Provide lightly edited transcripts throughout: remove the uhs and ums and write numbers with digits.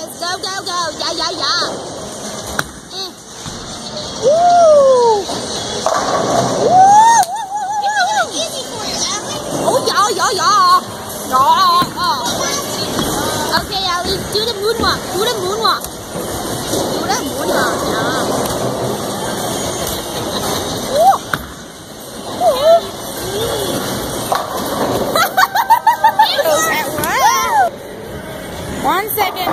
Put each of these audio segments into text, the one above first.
Yes, go, go, go. Yeah, yeah, yeah. Woo! Woo! It's easy for you, Allie. Oh, yeah, yeah, yeah. Yeah. Okay, Allie, do the moonwalk. Do the moonwalk. Do the moonwalk, yeah. Woo! Woo! 1 second.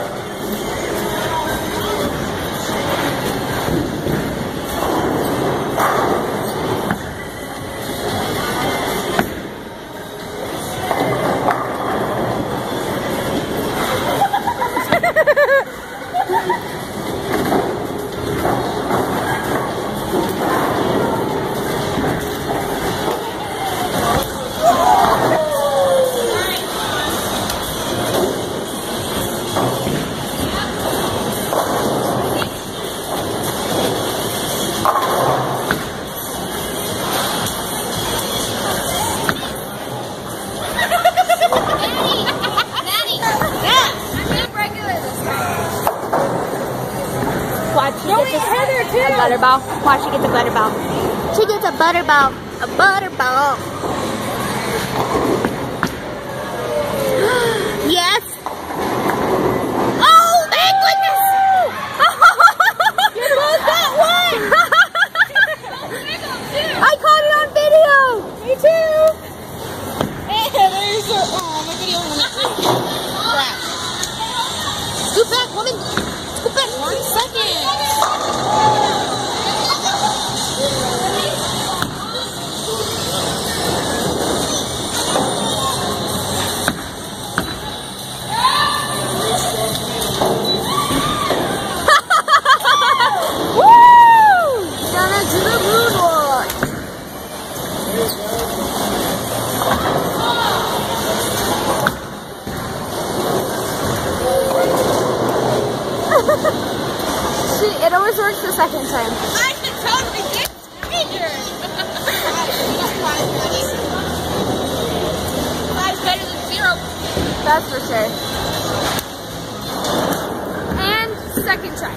A butter ball. Watch, she gets a butter ball. She gets a butter ball. A butter ball. Yes. Oh, thank goodness. You both got one. I caught it on video. Me too. Hey, there's a, my video. Scoot back, woman. Scoot back. 1 second. See, it always works the second time. I can totally get strangers. 5's better than 0. That's for sure. And second try.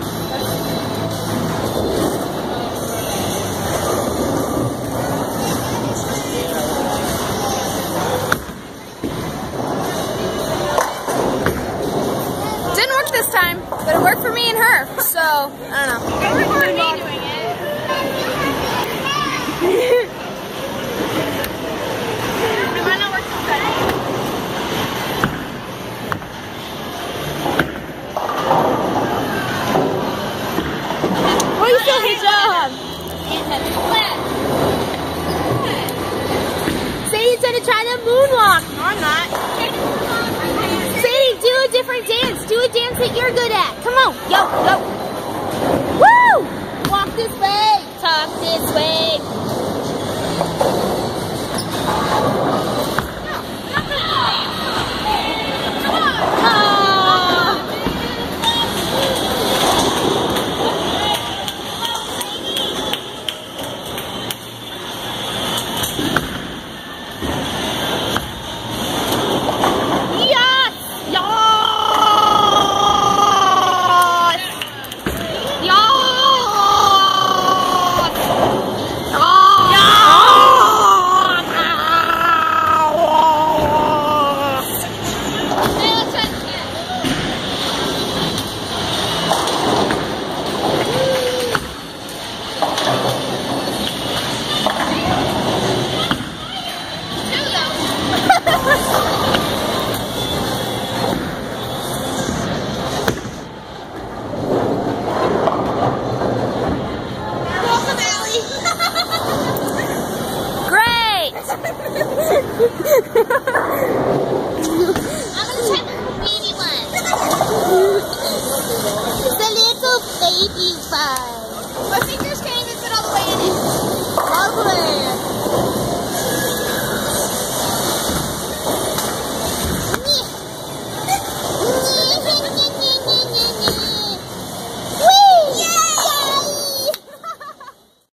This time, but it worked for me and her, so I don't know. It worked for me doing it. It might not work so better. Oh, you still good job. Sadie's gonna try the moonwalk. No, I'm not. Do a different dance. Do a dance that you're good at. Come on. Yo, go. Woo! Walk this way. Talk this way.